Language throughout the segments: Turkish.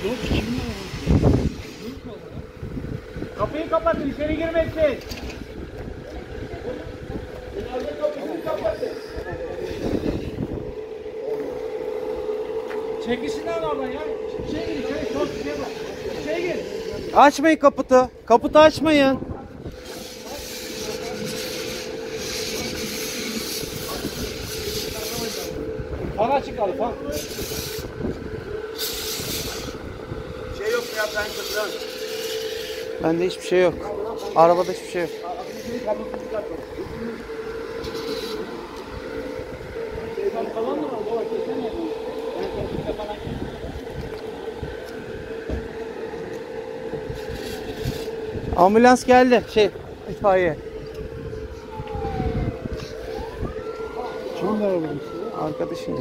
Yok kim var? Kapıyı kapatın, içeri girmesin. Kapıyı kapatın. Çekişini al oradan ya. İçeri gir, içeri çok şeye bak. İçeri gir. Açmayın kaputu. Kaputu açmayın. Fan açık al, fan. Şey yok ya ben kızım. Bende hiçbir şey yok. Arabada hiçbir şey yok. Kalan mı var? Baba kesene. Ambulans geldi. İtfaiye. Kimin arabası? Arkadaşın.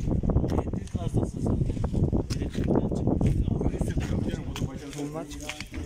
Bunlar çıkmış.